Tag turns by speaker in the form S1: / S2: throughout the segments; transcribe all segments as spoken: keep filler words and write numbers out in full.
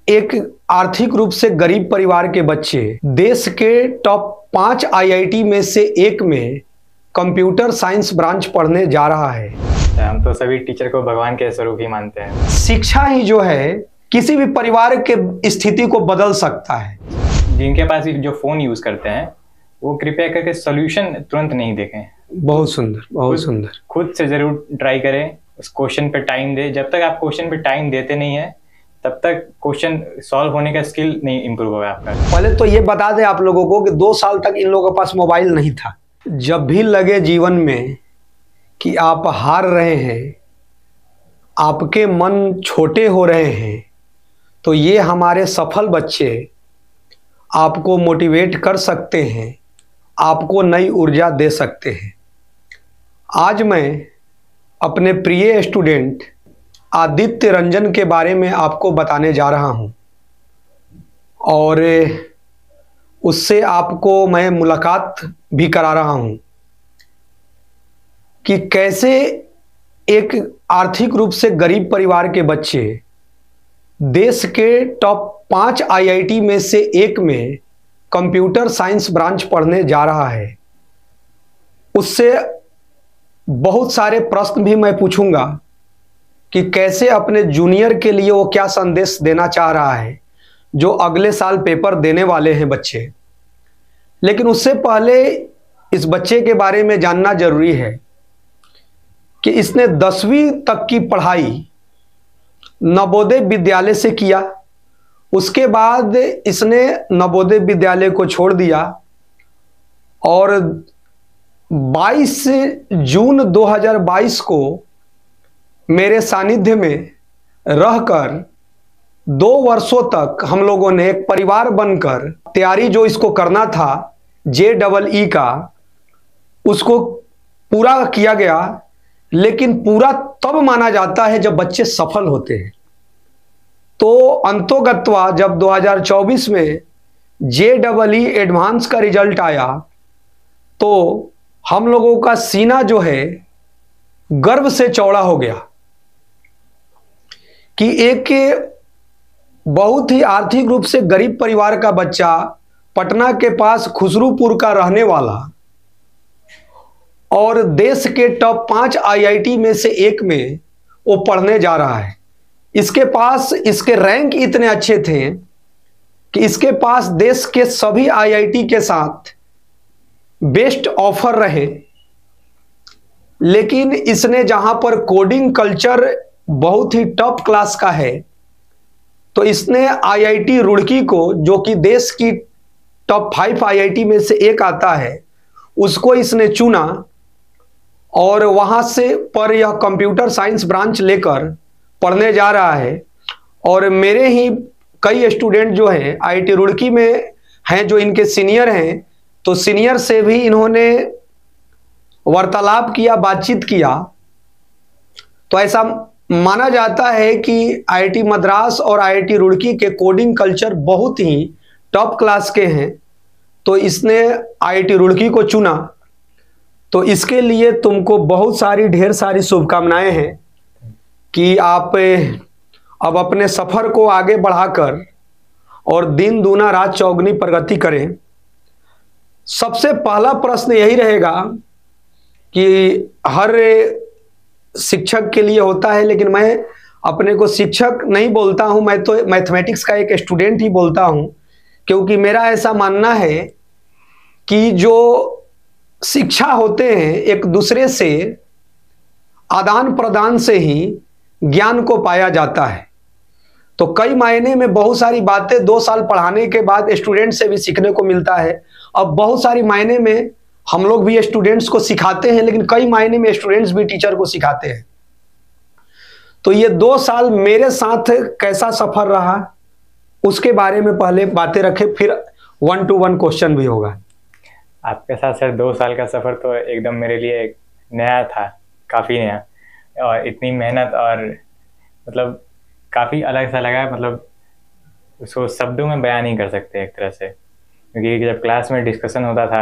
S1: एक आर्थिक रूप से गरीब परिवार के बच्चे देश के टॉप पांच आईआईटी में से एक में कंप्यूटर साइंस ब्रांच पढ़ने जा रहा है।
S2: हम तो सभी टीचर को भगवान के स्वरूप ही मानते हैं।
S1: शिक्षा ही जो है किसी भी परिवार के स्थिति को बदल सकता है।
S2: जिनके पास जो फोन यूज करते हैं वो कृपया करके सॉल्यूशन तुरंत नहीं देखें।
S1: बहुत सुंदर, बहुत सुंदर।
S2: खुद से जरूर ट्राई करें, उस क्वेश्चन पे टाइम दे। जब तक आप क्वेश्चन पे टाइम देते नहीं है तब तक क्वेश्चन सॉल्व होने का स्किल नहीं इंप्रूव होगा आपका।
S1: पहले तो ये बता दें आप लोगों को कि दो साल तक इन लोगों के पास मोबाइल नहीं था। जब भी लगे जीवन में कि आप हार रहे हैं, आपके मन छोटे हो रहे हैं, तो ये हमारे सफल बच्चे आपको मोटिवेट कर सकते हैं, आपको नई ऊर्जा दे सकते हैं। आज मैं अपने प्रिय स्टूडेंट आदित्य रंजन के बारे में आपको बताने जा रहा हूं और उससे आपको मैं मुलाकात भी करा रहा हूं कि कैसे एक आर्थिक रूप से गरीब परिवार के बच्चे देश के टॉप पांच आईआईटी में से एक में कंप्यूटर साइंस ब्रांच पढ़ने जा रहा है। उससे बहुत सारे प्रश्न भी मैं पूछूंगा कि कैसे अपने जूनियर के लिए वो क्या संदेश देना चाह रहा है जो अगले साल पेपर देने वाले हैं बच्चे। लेकिन उससे पहले इस बच्चे के बारे में जानना जरूरी है कि इसने दसवीं तक की पढ़ाई नवोदय विद्यालय से किया। उसके बाद इसने नवोदय विद्यालय को छोड़ दिया और बाईस जून दो हज़ार बाईस को मेरे सानिध्य में रहकर दो वर्षों तक हम लोगों ने एक परिवार बनकर तैयारी जो इसको करना था जे डबल ई का, उसको पूरा किया गया। लेकिन पूरा तब माना जाता है जब बच्चे सफल होते हैं। तो अंतोगत्वा जब दो हज़ार चौबीस में जे डबल ई एडवांस का रिजल्ट आया तो हम लोगों का सीना जो है गर्व से चौड़ा हो गया कि एक बहुत ही आर्थिक रूप से गरीब परिवार का बच्चा, पटना के पास खुसरूपुर का रहने वाला और देश के टॉप पांच आईआईटी में से एक में वो पढ़ने जा रहा है। इसके पास इसके रैंक इतने अच्छे थे कि इसके पास देश के सभी आईआईटी के साथ बेस्ट ऑफर रहे। लेकिन इसने जहां पर कोडिंग कल्चर बहुत ही टॉप क्लास का है, तो इसने आईआईटी रुड़की को, जो कि देश की टॉप फाइव आईआईटी में से एक आता है, उसको इसने चुना और वहां से पर यह कंप्यूटर साइंस ब्रांच लेकर पढ़ने जा रहा है। और मेरे ही कई स्टूडेंट जो हैं आईआईटी रुड़की में हैं, जो इनके सीनियर हैं, तो सीनियर से भी इन्होंने वार्तालाप किया, बातचीत किया। तो ऐसा माना जाता है कि आईआईटी मद्रास और आईआईटी रुड़की के कोडिंग कल्चर बहुत ही टॉप क्लास के हैं। तो इसने आईआईटी रुड़की को चुना। तो इसके लिए तुमको बहुत सारी ढेर सारी शुभकामनाएं हैं कि आप अब अपने सफर को आगे बढ़ाकर और दिन दूना रात चौगुनी प्रगति करें। सबसे पहला प्रश्न यही रहेगा कि हर शिक्षक के लिए होता है, लेकिन मैं अपने को शिक्षक नहीं बोलता हूं, मैं तो मैथमेटिक्स का एक स्टूडेंट ही बोलता हूं, क्योंकि मेरा ऐसा मानना है कि जो शिक्षा होते हैं एक दूसरे से आदान प्रदान से ही ज्ञान को पाया जाता है। तो कई मायने में बहुत सारी बातें दो साल पढ़ाने के बाद स्टूडेंट से भी सीखने को मिलता है। अब बहुत सारी मायने में हम लोग भी स्टूडेंट्स को सिखाते हैं, लेकिन कई मायने में स्टूडेंट्स भी टीचर को सिखाते हैं। तो ये दो साल मेरे साथ कैसा सफर रहा उसके बारे में पहले बातें रखें, फिर वन टू वन क्वेश्चन भी होगा।
S2: आपके साथ सर दो साल का सफर तो एकदम मेरे लिए नया था, काफ़ी नया, और इतनी मेहनत और मतलब काफ़ी अलग सा लगा। मतलब उसको शब्दों में बयान नहीं कर सकते एक तरह से, क्योंकि जब क्लास में डिस्कशन होता था,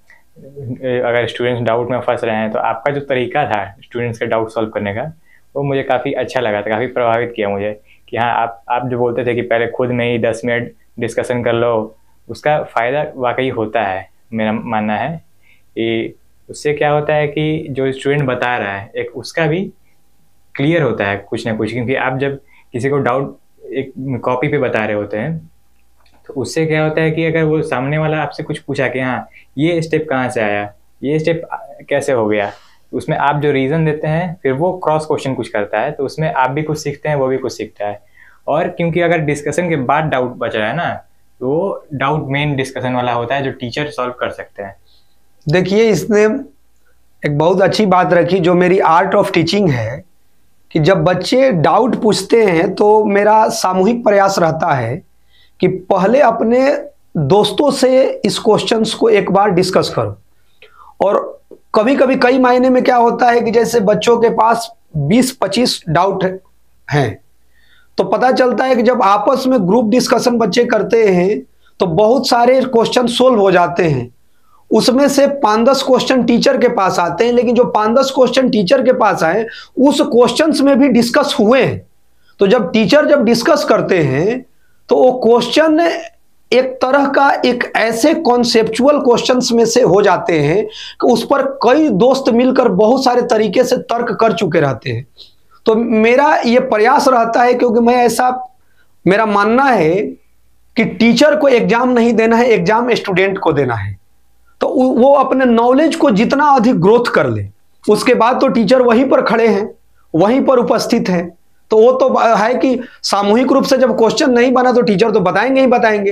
S2: अगर स्टूडेंट्स डाउट में फंस रहे हैं तो आपका जो तरीका था स्टूडेंट्स के डाउट सॉल्व करने का, वो मुझे काफ़ी अच्छा लगा था, काफ़ी प्रभावित किया मुझे। कि हाँ आप आप जो बोलते थे कि पहले खुद में ही दस मिनट डिस्कशन कर लो, उसका फ़ायदा वाकई होता है। मेरा मानना है कि उससे क्या होता है कि जो स्टूडेंट बता रहा है एक उसका भी क्लियर होता है कुछ ना कुछ, क्योंकि आप जब किसी को डाउट एक कॉपी पे बता रहे होते हैं तो उससे क्या होता है कि अगर वो सामने वाला आपसे कुछ पूछा कि हाँ ये स्टेप कहाँ से आया, ये स्टेप कैसे हो गया, उसमें आप जो रीज़न देते हैं फिर वो क्रॉस क्वेश्चन कुछ करता है, तो उसमें आप भी कुछ सीखते हैं, वो भी कुछ सीखता है। और क्योंकि अगर डिस्कशन के बाद डाउट बच रहा है ना, तो वो डाउट मेन डिस्कशन वाला होता है जो टीचर सॉल्व कर सकते हैं।
S1: देखिए, इसने एक बहुत अच्छी बात रखी जो मेरी आर्ट ऑफ टीचिंग है, कि जब बच्चे डाउट पूछते हैं तो मेरा सामूहिक प्रयास रहता है कि पहले अपने दोस्तों से इस क्वेश्चंस को एक बार डिस्कस करो। और कभी कभी कई मायने में क्या होता है कि जैसे बच्चों के पास बीस पच्चीस डाउट हैं, तो पता चलता है कि जब आपस में ग्रुप डिस्कशन बच्चे करते हैं तो बहुत सारे क्वेश्चन सोल्व हो जाते हैं। उसमें से पाँच दस क्वेश्चन टीचर के पास आते हैं, लेकिन जो पाँच दस क्वेश्चन टीचर के पास आए उस क्वेश्चंस में भी डिस्कस हुए हैं। तो जब टीचर जब डिस्कस करते हैं तो वो क्वेश्चन एक तरह का एक ऐसे कॉन्सेप्चुअल क्वेश्चंस में से हो जाते हैं कि उस पर कई दोस्त मिलकर बहुत सारे तरीके से तर्क कर चुके रहते हैं। तो मेरा ये प्रयास रहता है, क्योंकि मैं ऐसा मेरा मानना है कि टीचर को एग्जाम नहीं देना है, एग्जाम स्टूडेंट को देना है। तो वो अपने नॉलेज को जितना अधिक ग्रोथ कर ले, उसके बाद तो टीचर वहीं पर खड़े हैं, वहीं पर उपस्थित हैं। तो वो तो है कि सामूहिक रूप से जब क्वेश्चन नहीं बना तो टीचर तो बताएंगे ही बताएंगे।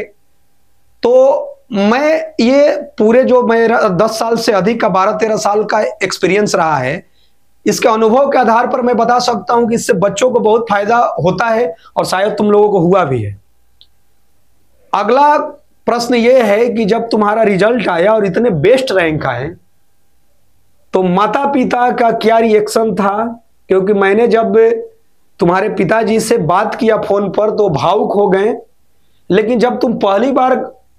S1: तो मैं ये पूरे जो मेरा दस साल से अधिक का बारह तेरह साल का एक्सपीरियंस रहा है, इसके अनुभव के आधार पर मैं बता सकता हूं कि इससे बच्चों को बहुत फायदा होता है और शायद तुम लोगों को हुआ भी है। अगला प्रश्न यह है कि जब तुम्हारा रिजल्ट आया और इतने बेस्ट रैंक आए तो माता पिता का क्या रिएक्शन था? क्योंकि मैंने जब तुम्हारे पिताजी से बात किया फोन पर तो भावुक हो गए, लेकिन जब तुम पहली बार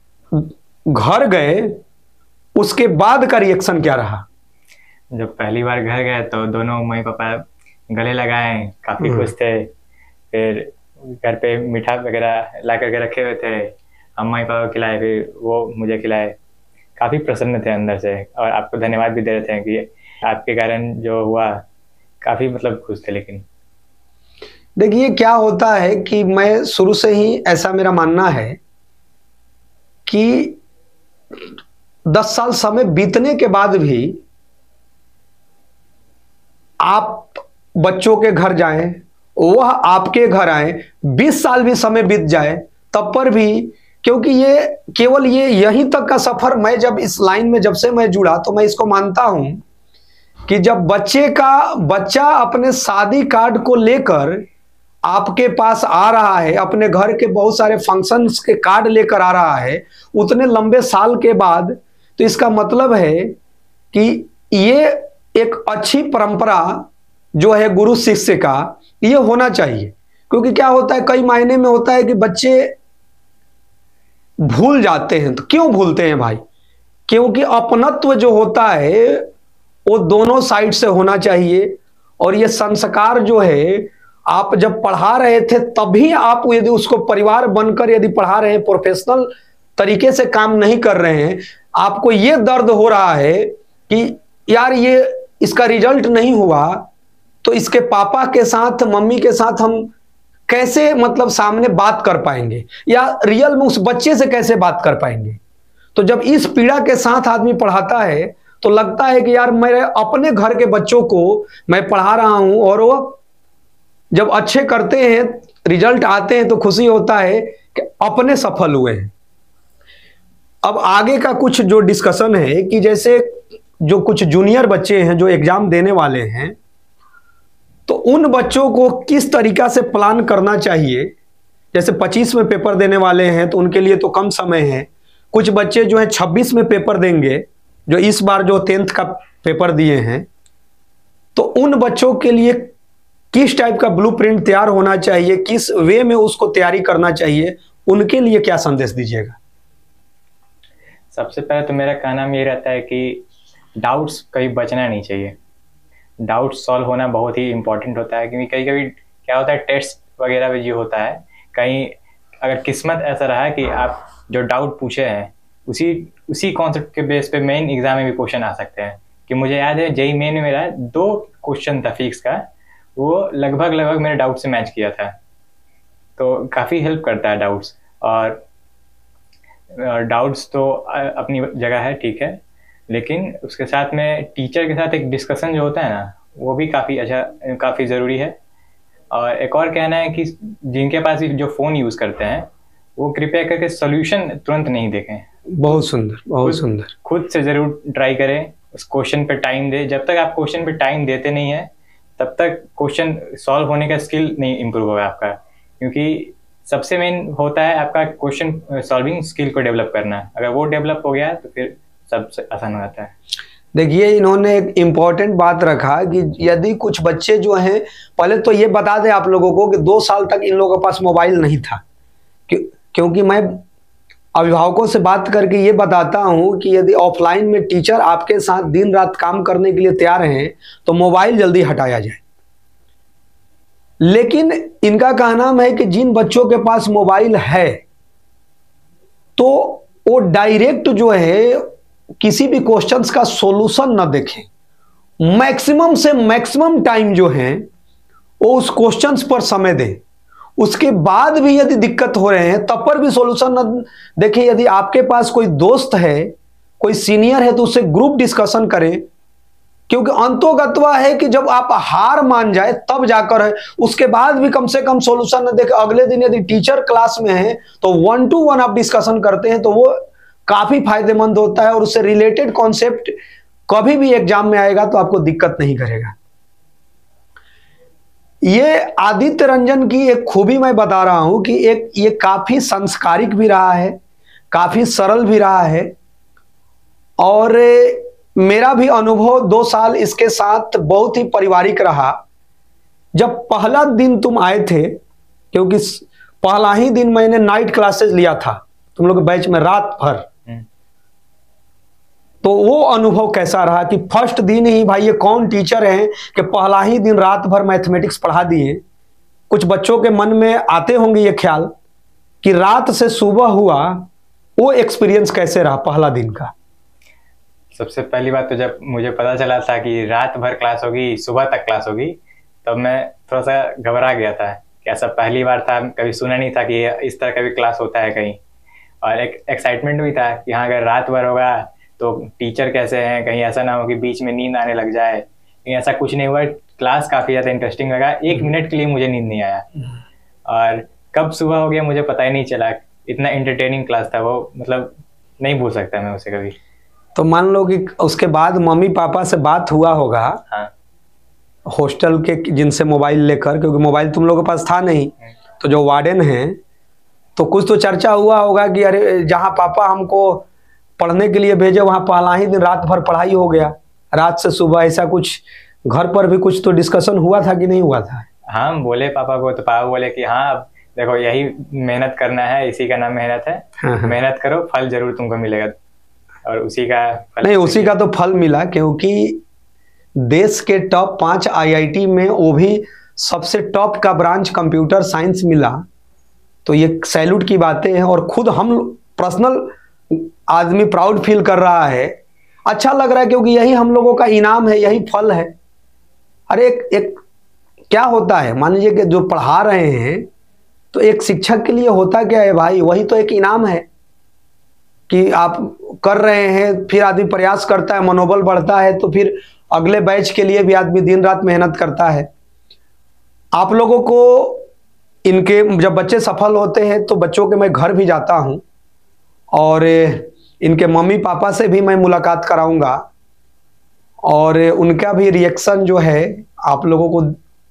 S1: घर गए उसके बाद का रिएक्शन क्या रहा?
S2: जब पहली बार घर गए तो दोनों मम्मी पापा गले लगाए, काफ़ी खुश थे। फिर घर पे मीठा वगैरह ला करके रखे हुए थे, अम्मा पापा खिलाए, फिर वो मुझे खिलाए। काफ़ी प्रसन्न थे अंदर से और आपको धन्यवाद भी दे रहे थे कि आपके कारण जो हुआ, काफ़ी मतलब खुश थे। लेकिन
S1: देखिए क्या होता है कि मैं शुरू से ही ऐसा मेरा मानना है कि दस साल समय बीतने के बाद भी आप बच्चों के घर जाएं, वह आपके घर आए, बीस साल भी समय बीत जाए तब पर भी, क्योंकि ये केवल ये यहीं तक का सफर, मैं जब इस लाइन में जब से मैं जुड़ा तो मैं इसको मानता हूं कि जब बच्चे का बच्चा अपने शादी कार्ड को लेकर आपके पास आ रहा है, अपने घर के बहुत सारे फंक्शंस के कार्ड लेकर आ रहा है उतने लंबे साल के बाद, तो इसका मतलब है कि ये एक अच्छी परंपरा जो है गुरु शिष्य का, ये होना चाहिए। क्योंकि क्या होता है, कई मायने में होता है कि बच्चे भूल जाते हैं। तो क्यों भूलते हैं भाई? क्योंकि अपनत्व जो होता है वो दोनों साइड से होना चाहिए। और ये संस्कार जो है, आप जब पढ़ा रहे थे तभी आप यदि उसको परिवार बनकर यदि पढ़ा रहे हैं, प्रोफेशनल तरीके से काम नहीं कर रहे हैं, आपको ये दर्द हो रहा है कि यार ये इसका रिजल्ट नहीं हुआ, तो इसके पापा के साथ मम्मी के साथ हम कैसे मतलब सामने बात कर पाएंगे, या रियल में उस बच्चे से कैसे बात कर पाएंगे। तो जब इस पीड़ा के साथ आदमी पढ़ाता है तो लगता है कि यार मेरे अपने घर के बच्चों को मैं पढ़ा रहा हूं और वो जब अच्छे करते हैं, रिजल्ट आते हैं तो खुशी होता है कि अपने सफल हुए हैं। अब आगे का कुछ जो डिस्कशन है कि जैसे जो कुछ जूनियर बच्चे हैं जो एग्जाम देने वाले हैं, तो उन बच्चों को किस तरीका से प्लान करना चाहिए। जैसे पच्चीस में पेपर देने वाले हैं तो उनके लिए तो कम समय है, कुछ बच्चे जो है छब्बीस में पेपर देंगे, जो इस बार जो टेंथ का पेपर दिए हैं, तो उन बच्चों के लिए किस टाइप का ब्लूप्रिंट तैयार होना चाहिए, किस वे में उसको तैयारी करना चाहिए, उनके लिए क्या संदेश दीजिएगा?
S2: सबसे पहले तो मेरा कहना ये रहता है कि डाउट्स कभी बचना नहीं चाहिए। डाउट्स सॉल्व होना बहुत ही इंपॉर्टेंट होता है, क्योंकि कभी कभी क्या होता है, टेस्ट वगैरह भी जो होता है, कहीं अगर किस्मत ऐसा रहा कि आप जो डाउट पूछे हैं उसी उसी कॉन्सेप्ट के बेस पे मेन एग्जाम में भी क्वेश्चन आ सकते हैं। कि मुझे याद है जेई मेन में मेरा दो क्वेश्चन था फिजिक्स का, वो लगभग लगभग मेरे डाउट से मैच किया था। तो काफ़ी हेल्प करता है डाउट्स। और डाउट्स तो अपनी जगह है, ठीक है, लेकिन उसके साथ में टीचर के साथ एक डिस्कशन जो होता है ना, वो भी काफ़ी अच्छा, काफ़ी ज़रूरी है। और एक और कहना है कि जिनके पास जो फ़ोन यूज़ करते हैं वो कृपया करके सोल्यूशन तुरंत नहीं देखें।
S1: बहुत सुंदर, बहुत सुंदर।
S2: खुद से ज़रूर ट्राई करें, उस क्वेश्चन पे टाइम दे। जब तक आप क्वेश्चन पे टाइम देते नहीं है तब तक क्वेश्चन सॉल्व होने का स्किल नहीं इम्प्रूव होगा आपका, क्योंकि सबसे मेन होता है आपका क्वेश्चन सॉल्विंग स्किल को डेवलप करना। अगर वो डेवलप हो गया तो फिर सब आसान हो जाता है।
S1: देखिए, इन्होंने एक इम्पॉर्टेंट बात रखा कि यदि कुछ बच्चे जो हैं, पहले तो ये बता दें आप लोगों को कि दो साल तक इन लोगों के पास मोबाइल नहीं था, क्यों क्योंकि मैं अभिभावकों से बात करके ये बताता हूं कि यदि ऑफलाइन में टीचर आपके साथ दिन रात काम करने के लिए तैयार हैं तो मोबाइल जल्दी हटाया जाए। लेकिन इनका कहना है कि जिन बच्चों के पास मोबाइल है तो वो डायरेक्ट जो है किसी भी क्वेश्चंस का सॉल्यूशन न देखें, मैक्सिमम से मैक्सिमम टाइम जो है वो उस क्वेश्चंस पर समय दें। उसके बाद भी यदि दिक्कत हो रहे हैं तब पर भी सॉल्यूशन न देखें। यदि आपके पास कोई दोस्त है, कोई सीनियर है, तो उससे ग्रुप डिस्कशन करें, क्योंकि अंतोगत्वा है कि जब आप हार मान जाए तब जाकर है, उसके बाद भी कम से कम सॉल्यूशन न देखें। अगले दिन यदि टीचर क्लास में है तो वन टू वन आप डिस्कशन करते हैं तो वो काफी फायदेमंद होता है और उससे रिलेटेड कॉन्सेप्ट कभी भी एग्जाम में आएगा तो आपको दिक्कत नहीं करेगा। ये आदित्य रंजन की एक खूबी मैं बता रहा हूं कि एक ये काफी संस्कारिक भी रहा है, काफी सरल भी रहा है। और मेरा भी अनुभव दो साल इसके साथ बहुत ही पारिवारिक रहा। जब पहला दिन तुम आए थे, क्योंकि पहला ही दिन मैंने नाइट क्लासेस लिया था तुम लोग के बैच में रात भर, तो वो अनुभव कैसा रहा कि फर्स्ट दिन ही भाई ये कौन टीचर हैं कि पहला ही दिन रात भर मैथमेटिक्स पढ़ा दिए। कुछ बच्चों के मन में आते होंगे ये ख्याल कि रात से सुबह हुआ, वो एक्सपीरियंस कैसे रहा पहला दिन का?
S2: सबसे पहली बात तो जब मुझे पता चला था कि रात भर क्लास होगी, सुबह तक क्लास होगी, तब मैं थोड़ा सा घबरा गया था कि ऐसा पहली बार था, कभी सुना नहीं था कि इस तरह का भी क्लास होता है कहीं। और एक एक्साइटमेंट भी था कि हाँ, अगर रात भर होगा तो टीचर कैसे हैं, कहीं ऐसा ना हो कि बीच में नींद आने लग जाए। लेकिन ऐसा कुछ नहीं हुआ, क्लास काफ़ी ज़्यादा इंटरेस्टिंग लगा। एक मिनट के लिए मुझे नींद नहीं आया और कब सुबह हो गया मुझे पता ही नहीं चला। इतना एंटरटेनिंग क्लास था वो, मतलब नहीं भूल सकता मैं उसे कभी।
S1: तो मान लो कि उसके बाद मम्मी पापा से बात हुआ होगा,
S2: हाँ,
S1: हॉस्टल के जिनसे मोबाइल लेकर, क्योंकि मोबाइल तुम लोगों के पास था नहीं, तो जो वार्डन हैं, तो कुछ तो चर्चा हुआ होगा कि अरे जहाँ पापा हमको पढ़ने के लिए भेजे वहाँ पहला ही दिन रात भर पढ़ाई हो गया, रात से सुबह। ऐसा कुछ घर पर भी कुछ तो डिस्कशन हुआ था कि नहीं हुआ था?
S2: हाँ, बोले पापा को, तो पापा बोले कि हाँ अब देखो यही मेहनत करना है, इसी का नाम मेहनत है।
S1: हाँ, हाँ।
S2: मेहनत करो, फल जरूर तुमको मिलेगा। और उसी का फल
S1: नहीं, उसी का तो फल मिला, क्योंकि देश के टॉप पांच आईआईटी में वो भी सबसे टॉप का ब्रांच कंप्यूटर साइंस मिला, तो ये सैल्यूट की बातें हैं। और खुद हम पर्सनल आदमी प्राउड फील कर रहा है, अच्छा लग रहा है, क्योंकि यही हम लोगों का इनाम है, यही फल है। अरे एक, एक क्या होता है, मान लीजिए कि जो पढ़ा रहे हैं तो एक शिक्षक के लिए होता क्या है भाई, वही तो एक इनाम है कि आप कर रहे हैं, फिर आदमी प्रयास करता है, मनोबल बढ़ता है, तो फिर अगले बैच के लिए भी आदमी दिन रात मेहनत करता है। आप लोगों को इनके जब बच्चे सफल होते हैं तो बच्चों के मैं घर भी जाता हूं और इनके मम्मी पापा से भी मैं मुलाकात कराऊंगा और उनका भी रिएक्शन जो है आप लोगों को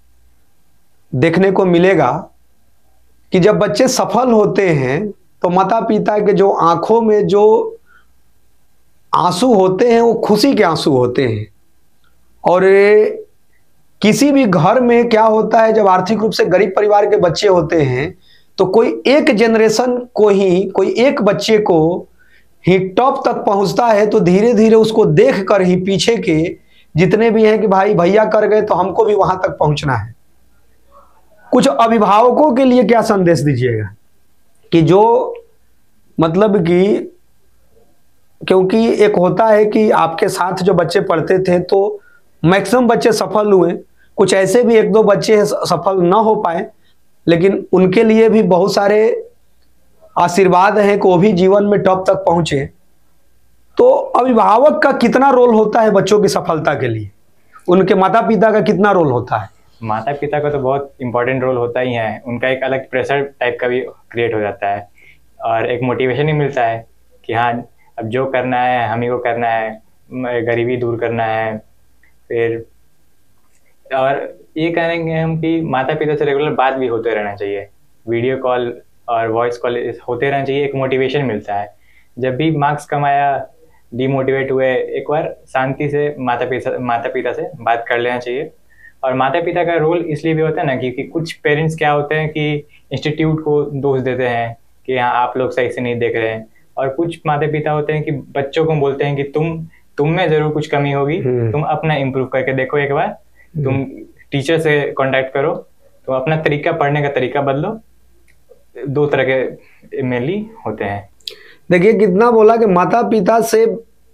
S1: देखने को मिलेगा कि जब बच्चे सफल होते हैं तो माता पिता के जो आंखों में जो आंसू होते हैं वो खुशी के आंसू होते हैं। और किसी भी घर में क्या होता है, जब आर्थिक रूप से गरीब परिवार के बच्चे होते हैं तो कोई एक जनरेशन को ही, कोई एक बच्चे को ही टॉप तक पहुंचता है, तो धीरे धीरे उसको देख कर ही पीछे के जितने भी हैं कि भाई भैया कर गए तो हमको भी वहां तक पहुंचना है। कुछ अभिभावकों के लिए क्या संदेश दीजिएगा कि जो मतलब कि, क्योंकि एक होता है कि आपके साथ जो बच्चे पढ़ते थे तो मैक्सिमम बच्चे सफल हुए, कुछ ऐसे भी एक दो बच्चे सफल ना हो पाए, लेकिन उनके लिए भी बहुत सारे आशीर्वाद हैं कि वो भी जीवन में टॉप तक पहुंचे। तो अभिभावक का कितना रोल होता है बच्चों की सफलता के लिए, उनके माता पिता का कितना रोल होता है?
S2: माता पिता का तो बहुत इंपॉर्टेंट रोल होता ही है, उनका एक अलग प्रेशर टाइप का भी क्रिएट हो जाता है और एक मोटिवेशन ही मिलता है कि हाँ अब जो करना है हम ही को करना है, गरीबी दूर करना है। फिर और ये कहेंगे हम कि माता पिता से रेगुलर बात भी होते रहना चाहिए, वीडियो कॉल और वॉइस कॉल होते रहना चाहिए, एक मोटिवेशन मिलता है। जब भी मार्क्स कमाया, डीमोटिवेट हुए, एक बार शांति से माता पिता माता पिता से बात कर लेना चाहिए। और माता पिता का रोल इसलिए भी होता है ना क्योंकि कुछ पेरेंट्स क्या होते हैं कि इंस्टीट्यूट को दोष देते हैं कि हाँ आप लोग सही से नहीं देख रहे हैं, और कुछ माता पिता होते हैं कि बच्चों को बोलते हैं कि तुम तुम में जरूर कुछ कमी होगी, तुम अपना इम्प्रूव करके देखो, एक बार तुम टीचर से कांटेक्ट करो, तुम अपना तरीका पढ़ने का तरीका बदलो। दो तरह के मेनली होते हैं।
S1: देखिए कितना बोला कि माता पिता से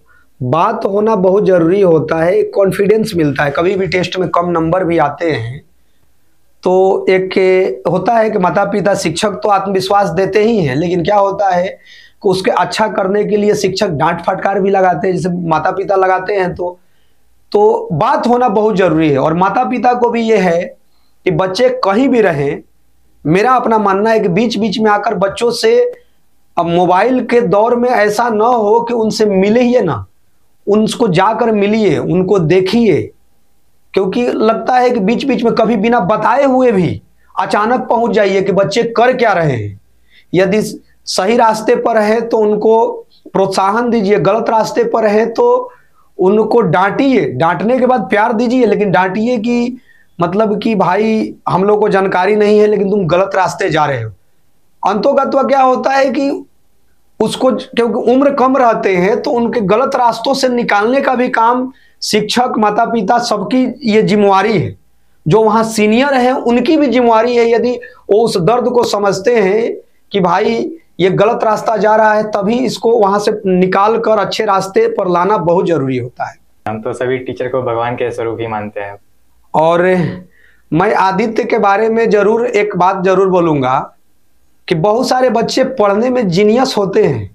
S1: बात होना बहुत जरूरी होता है, कॉन्फिडेंस मिलता है। कभी भी टेस्ट में कम नंबर भी आते हैं तो एक होता है कि माता पिता, शिक्षक तो आत्मविश्वास देते ही हैं, लेकिन क्या होता है कि उसके अच्छा करने के लिए शिक्षक डांट फटकार भी लगाते हैं, जैसे माता पिता लगाते हैं। तो तो बात होना बहुत जरूरी है। और माता पिता को भी ये है कि बच्चे कहीं भी रहें, मेरा अपना मानना है कि बीच बीच में आकर बच्चों से, अब मोबाइल के दौर में ऐसा ना हो कि उनसे मिले ही ना, उनको जाकर मिलिए, उनको देखिए, क्योंकि लगता है कि बीच बीच में कभी बिना बताए हुए भी अचानक पहुंच जाइए कि बच्चे कर क्या रहे हैं। यदि सही रास्ते पर है तो उनको प्रोत्साहन दीजिए, गलत रास्ते पर है तो उनको डांटिए, डांटने के बाद प्यार दीजिए, लेकिन डांटिए कि मतलब कि भाई हम लोग को जानकारी नहीं है लेकिन तुम गलत रास्ते जा रहे हो। अंतोगत्वा क्या होता है कि उसको, क्योंकि उम्र कम रहते हैं तो उनके गलत रास्तों से निकालने का भी काम शिक्षक, माता पिता सबकी ये जिम्मेवारी है। जो वहाँ सीनियर हैं उनकी भी जिम्मेवारी है, यदि वो उस दर्द को समझते हैं कि भाई ये गलत रास्ता जा रहा है, तभी इसको वहाँ से निकाल कर अच्छे रास्ते पर लाना बहुत जरूरी होता है।
S2: हम तो सभी टीचर को भगवान के स्वरूप ही मानते हैं।
S1: और मैं आदित्य के बारे में जरूर एक बात जरूर बोलूंगा कि बहुत सारे बच्चे पढ़ने में जीनियस होते हैं,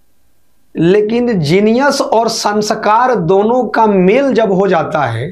S1: लेकिन जीनियस और संस्कार दोनों का मेल जब हो जाता है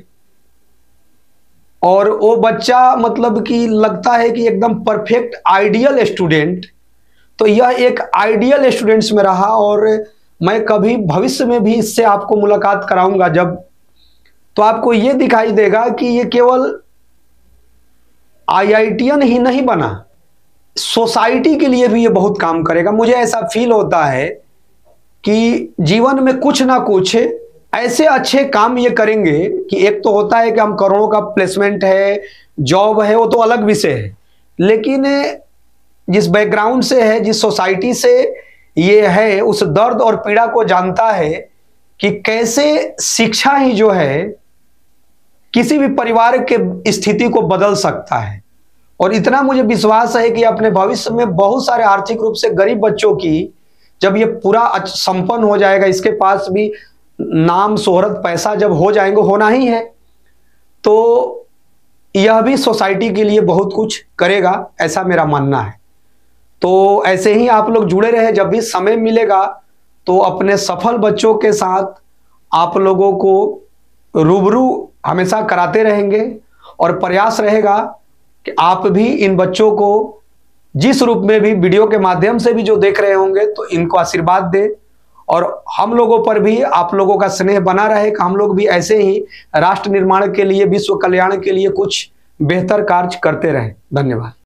S1: और वो बच्चा मतलब कि लगता है कि एकदम परफेक्ट आइडियल स्टूडेंट, तो यह एक आइडियल स्टूडेंट्स में रहा। और मैं कभी भविष्य में भी इससे आपको मुलाकात कराऊंगा जब, तो आपको यह दिखाई देगा कि ये केवल आईआईटीएन ही नहीं बना, सोसाइटी के लिए भी ये बहुत काम करेगा। मुझे ऐसा फील होता है कि जीवन में कुछ ना कुछ ऐसे अच्छे काम ये करेंगे कि एक तो होता है कि हम करोड़ों का प्लेसमेंट है, जॉब है, वो तो अलग विषय है, लेकिन जिस बैकग्राउंड से है, जिस सोसाइटी से ये है, उस दर्द और पीड़ा को जानता है कि कैसे शिक्षा ही जो है किसी भी परिवार के स्थिति को बदल सकता है। और इतना मुझे विश्वास है कि अपने भविष्य में बहुत सारे आर्थिक रूप से गरीब बच्चों की, जब ये पूरा संपन्न हो जाएगा, इसके पास भी नाम, शोहरत, पैसा जब हो जाएंगे, होना ही है, तो यह भी सोसाइटी के लिए बहुत कुछ करेगा, ऐसा मेरा मानना है। तो ऐसे ही आप लोग जुड़े रहे, जब भी समय मिलेगा तो अपने सफल बच्चों के साथ आप लोगों को रूबरू हमेशा कराते रहेंगे। और प्रयास रहेगा कि आप भी इन बच्चों को जिस रूप में भी वीडियो के माध्यम से भी जो देख रहे होंगे तो इनको आशीर्वाद दें, और हम लोगों पर भी आप लोगों का स्नेह बना रहे कि हम लोग भी ऐसे ही राष्ट्र निर्माण के लिए, विश्व कल्याण के लिए कुछ बेहतर कार्य करते रहें। धन्यवाद।